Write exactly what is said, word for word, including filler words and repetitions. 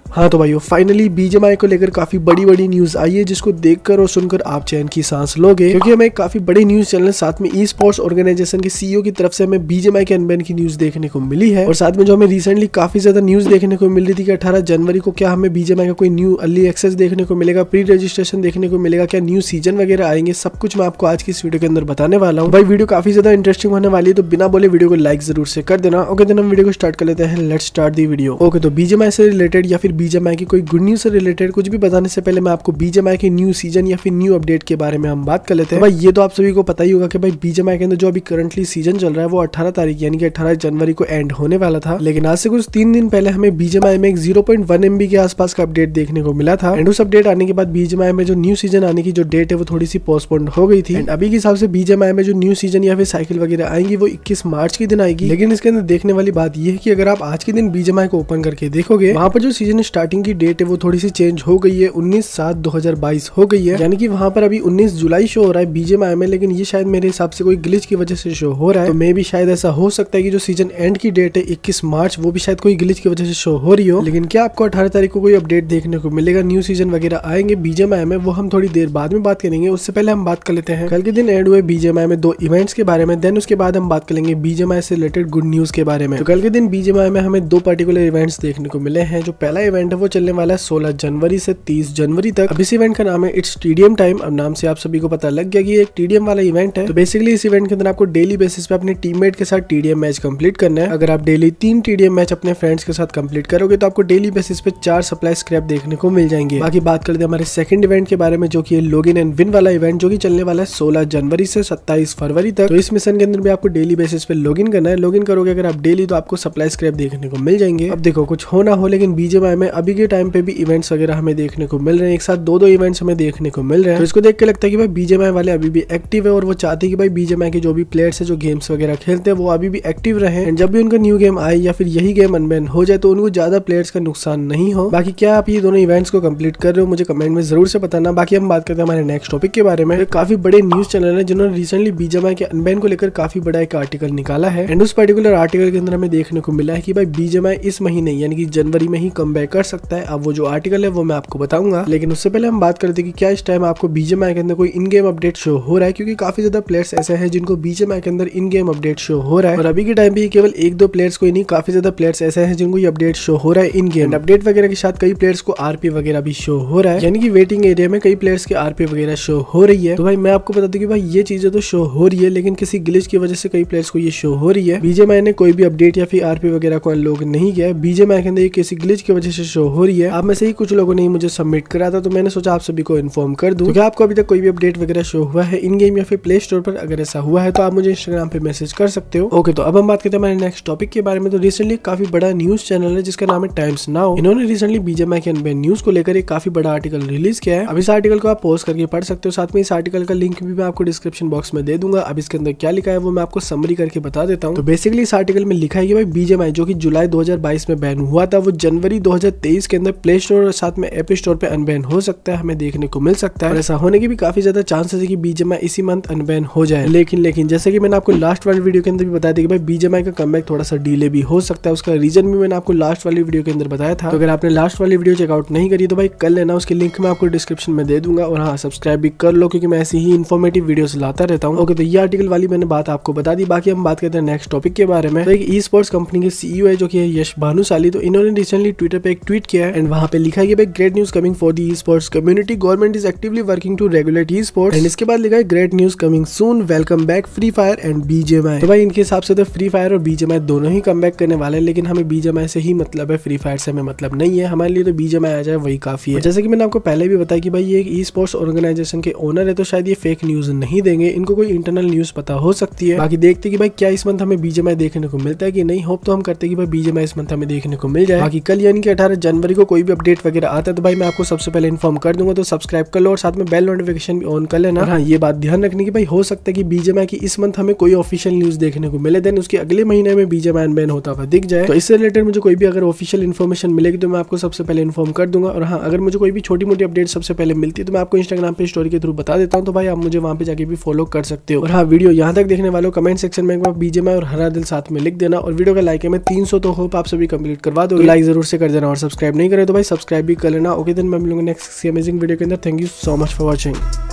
हाँ तो भाइयों फाइनली बीजीएमआई को लेकर काफी बड़ी बड़ी न्यूज आई है, जिसको देखकर और सुनकर आप चैन की सांस लोगे, क्योंकि हमें काफी बड़े न्यूज चैनल साथ में ई स्पोर्ट्स ऑर्गेनाइजेशन के सीईओ की तरफ से हमें बीजीएमआई के अनबैन की न्यूज देखने को मिली है। और साथ में जो हमें रिसेंटली काफी ज्यादा न्यूज देखने को मिल रही थी कि अठारह जनवरी को क्या हमें बीजीएमआई का कोई न्यू अर्ली एक्सेस देखने को मिलेगा, प्री रजिस्ट्रेशन देखने को मिलेगा, क्या न्यू सीजन वगैरह आएंगे, सब कुछ मैं आपको आज की इस वीडियो के अंदर बताने वाला हूँ। भाई वीडियो काफी ज्यादा इंटरेस्टिंग होने वाली है, तो बिना बोले वीडियो को लाइक जरूर से कर देना। ओके देन हम वीडियो को स्टार्ट कर लेते हैं। Let's start the video. Okay तो बीजीएमआई से रिलेटेड या फिर बीजीएमआई की कोई गुड न्यूज से रिलेटेड कुछ भी बताने से पहले मैं आपको बीजीएमआई के न्यू सीजन या फिर न्यू अपडेट के बारे में हम बात कर लेते हैं। भाई ये तो आप सभी को पता ही होगा कि भाई बीजीएमआई के अंदर जो अभी करंटली सीजन चल रहा है वो अठारह तारीख यानी कि अठारह जनवरी को एंड होने वाला था, लेकिन आज से कुछ तीन दिन पहले हमें बीजीएमआई में एक ज़ीरो पॉइंट वन एमबी के आसपास का अपडेट देखने को मिला था। एंड उस अपडेट आने के बाद बीजीएमआई में जो न्यू सीजन आने की जो डेट है वो थोड़ी सी पोस्टपोन्ड हो गई थी। एंड अभी के हिसाब से बीजीएमआई में जो न्यू सीजन या फिर साइकिल वगैरह आएंगी वो इक्कीस मार्च के दिन आएगी। लेकिन इसके अंदर देखने वाली बात यह है कि अगर आप आज के दिन बीजीएमआई को ओपन करके देखोगे, वहाँ पर जो सीजन स्टार्टिंग की डेट है वो थोड़ी सी चेंज हो गई है, उन्नीस सात दो हजार बाईस हो गई है, यानी कि वहाँ पर अभी उन्नीस जुलाई शो हो रहा है बीजीएमआई में, लेकिन ये शायद मेरे हिसाब से कोई ग्लिच की वजह से शो हो रहा है। तो मे भी शायद ऐसा हो सकता है कि जो सीजन एंड की डेट है इक्कीस मार्च वो भी शायद कोई ग्लिच की वजह से शो हो रही हो। लेकिन क्या आपको अठारह तारीख को कोई अपडेट देखने को मिलेगा, न्यू सीजन वगैरह आएंगे बीजीएमआई में, वो हम थोड़ी देर बाद में बात करेंगे। उससे पहले हम बात कर लेते हैं कल के दिन एड हुए बीजीएमआई में दो इवेंट्स के बारे में, देन उसके बाद हम बात करेंगे बीजीएमआई से रिलेटेड गुड न्यूज के बारे में। तो कल के दिन बीजीएमआई में हमें दो पर्टिकुलर इवेंट्स देखने को मिले हैं। जो पहला इवेंट है वो चलने वाला है सोलह जनवरी से तीस जनवरी तक। अब इस इवेंट का नाम है इट्स टीडीएम टाइम। अब नाम से आप सभी को पता लग गया कि ये एक टीडीएम वाला इवेंट है। तो बेसिकली इस इवेंट के अंदर आपको डेली बेसिस पे अपने टीममेट के साथ टीडीएम मैच कंप्लीट करना है। अगर आप डेली तीन टीडीएम मैच अपने फ्रेंड्स के साथ कंप्लीट करोगे तो आपको डेली बेसिस पे चार सप्लाई स्क्रैप देखने को मिल जाएंगे। बाकी बात करते हैं हमारे सेकंड इवेंट के बारे में, जो कि लॉगिन एंड विन वाला इवेंट, जो कि चलने वाला है सोलह जनवरी से सत्ताईस फरवरी तक। तो इस मिशन के अंदर भी आपको डेली बेसिस पे लॉगिन करना है। लॉगिन करोगे अगर आप डेली तो आपको सप्लाई स्क्रैप देखने को मिल जाएंगे। अब देखो कुछ हो ना हो, लेकिन बीजीएमआई में अभी के टाइम पे भी इवेंट्स वगैरह हमें देखने को मिल रहे हैं, एक साथ दो दो इवेंट्स हमें देखने को मिल रहे हैं। तो इसको देख के लगता है कि भाई बीजीएमआई वाले अभी भी एक्टिव है और वो चाहते हैं कि भाई बीजीएमआई के जो भी प्लेयर्स है जो गेम्स वगैरह खेलते हैं वो अभी भी एक्टिव रहे। एंड जब भी उनका न्यू गेम आए या फिर यही गेम अनबैन हो जाए तो उनको ज्यादा प्लेयर्स का नुकसान नहीं हो। बाकी क्या आप ये दोनों इवेंट्स को कंप्लीट कर रहे हो, मुझे कमेंट में जरूर से बताना। बाकी हम बात करते हैं हमारे नेक्स्ट टॉपिक के बारे में। काफी बड़े न्यूज चैनल है जिन्होंने रिसेंटली बीजीएमआई के अनबैन को लेकर काफी बड़ा एक आर्टिकल निकाला है। एंड उस पर्टिकुलर आर्टिकल के अंदर हमें देखने को मिला है कि भाई बीजीएमआई इस महीने यानी कि जनवरी में ही कम बैक कर सकता है। अब वो जो आर्टिकल है वो मैं आपको बताऊंगा, लेकिन उससे पहले हम बात करते हैं कि क्या इस टाइम आपको बीजीएमआई के अंदर कोई इन गेम अपडेट शो हो रहा है, क्योंकि काफी ज्यादा प्लेयर्स ऐसे हैं जिनको बीजीएमआई के अंदर इन गेम अपडेट शो हो रहा है। और अभी के टाइम पे केवल एक दो प्लेयर्स को नहीं, काफी ज्यादा प्लेयर्स ऐसे हैं जिनको ये अपडेट शो हो रहा है इन गेम। अपडेट वगैरह के साथ कई प्लेयर्स को आरपी वगैरह भी शो हो रहा है, यानी कि वेटिंग एरिया में कई प्लेयर्स के आरपी वगैरह शो हो रही है। तो भाई मैं आपको बता दूं कि भाई ये चीजें तो शो हो रही है, लेकिन किसी ग्लिच की वजह से कई प्लेयर्स को ये शो हो रही है। बीजीएमआई ने कोई भी अपडेट या फिर आरपी वगैरह को अनलॉक नहीं किया है, बीजीएमआई के अंदर किसी ग्लिच की वजह से शो हो रही है। आप में से ही कुछ लोगों ने मुझे सबमिट करा था, तो मैंने सोचा आप सभी को इन्फॉर्म कर दूं। तो क्या आपको अभी तक कोई भी अपडेट वगैरह शो हुआ है इन गेम या फिर प्ले स्टोर पर? अगर ऐसा हुआ है तो आप मुझे इंस्टाग्राम पे मैसेज कर सकते हो। ओके तो अब हम बात करते हैं हमारे नेक्स्ट टॉपिक के बारे में। तो रिसेंटली काफी बड़ा न्यूज चैनल है जिसका नाम है टाइम्स नाउ। इन्होंने रिसेंटली बीजीएमआई के अनबैन न्यूज को लेकर एक काफी बड़ा आर्टिकल रिलीज किया है। अब इस आर्टिकल को आप पॉज करके पढ़ सकते हो, साथ में इस आर्टिकल का लिंक भी मैं आपको डिस्क्रिप्शन बॉक्स में दे दूंगा। अब इसके अंदर क्या लिखा है वो मैं आपको समरी करके बता देता हूँ। तो बेसिकली इस आर्टिकल में लिखा है कि भाई बीजीएमआई जो कि जुलाई दो हजार बाईस में बैन हुआ था वो जनवरी दो हजार तेईस के अंदर प्ले स्टोर और साथ में एप स्टोर पे अनबैन हो सकता है, हमें देखने को मिल सकता है। और ऐसा होने की भी काफी ज्यादा चांसेस है कि बीजीएमआई इसी मंथ अनबैन हो जाए। लेकिन लेकिन जैसे कि मैंने आपको लास्ट वाली वीडियो के अंदर भी बताया था कि भाई बीजीएमआई का कमबैक थोड़ा सा डिले भी हो सकता है, उसका रीजन भी मैंने आपको लास्ट वाली वीडियो के अंदर बताया था। तो अगर आपने लास्ट वाली वीडियो चेकआउट नहीं करी तो भाई कर लेना, उसकी लिंक मैं आपको डिस्क्रिप्शन में दे दूंगा। और हाँ सब्सक्राइब भी कर लो, क्योंकि मैं ऐसी ही इन्फॉर्मेटिव वीडियोस लाता रहता हूँ। ओके तो ये आर्टिकल वाली मैंने बात आपको बता दी। बाकी हम बात करते हैं नेक्स्ट टॉपिक के बारे में। तो एक ई स्पोर्ट्स कंपनी के सीईओ है जो कि यश भानुशाली, तो इन्होंने रिसेंटली ट्विटर पे एक ट्वीट किया है एंड वहाँ पे लिखा है कि भाई great news coming for the e sports community, government is actively working to regulate e sports. And इसके बाद लिखा है great news coming soon, welcome back Free Fire and BGMI. तो भाई इनके हिसाब से तो फ्री फायर और बीजीएमआई दोनों ही कम बैक करने वाले हैं, लेकिन हमें बीजीएमआई से ही मतलब है, फ्री फायर से हमें मतलब नहीं है। हमारे लिए तो बीजीएमआई आ जाए वही काफी है। जैसे कि मैंने आपको पहले भी बताया कि भाई ये एक ई स्पोर्ट्स ऑर्गेनाइजेशन के ओनर है, तो शायद ये फेक न्यूज नहीं देंगे, इनको कोई इंटरनल न्यूज पता हो सकती है। बाकी देखते कि भाई क्या इस मंथ हमें बीजीएमआई देखने को मिलता है कि नहीं। होप तो हम करते कि भाई बीजीएमआई इस मंथ हमें देखने को मिल जाए। बाकी कल यानी कि अठारह जनवरी को कोई भी अपडेट वगैरह आता है तो भाई मैं आपको सबसे पहले इन्फॉर्म कर दूंगा, तो सब्सक्राइब कर लो और साथ में बेल नोटिफिकेशन भी ऑन कर लेना। हाँ ये बात ध्यान रखने की भाई हो सकता है कि बीजीएमआई की इस मंथ हमें कोई ऑफिशियल न्यूज देखने को मिले, देन उसके अगले महीने में बीजीएमआई अनबैन होता हुआ दिख जाए। तो इससे रिलेटेड मुझे कोई भी अगर ऑफिशियल इन्फॉर्मेशन मिलेगी तो मैं आपको सबसे पहले इन्फॉर्म कर दूंगा। और हाँ अगर मुझे कोई भी छोटी मोटी अपडेट सबसे पहले मिलती है तो मैं आपको इंस्टाग्राम पे स्टोरी के थ्रू बता देता हूँ, तो भाई आप मुझे वहाँ पे जाके भी फॉलो कर सकते हो। और हाँ वीडियो यहाँ तक देखने वालों कमेंट सेक्शन में एक बार बीजीएमआई और हरा दिल साथ में लिख देना, और वीडियो का लाइक है मैं तीन सौ तो होप आप सभी कंप्लीट करवा दो, लाइक जरूर से कर देना। और सब्सक्राइब नहीं करे तो भाई सब्सक्राइब भी कर लेना। ओके देन मैं मिलूंगा नेक्स्ट अमेजिंग वीडियो के अंदर। Thank you so much for watching.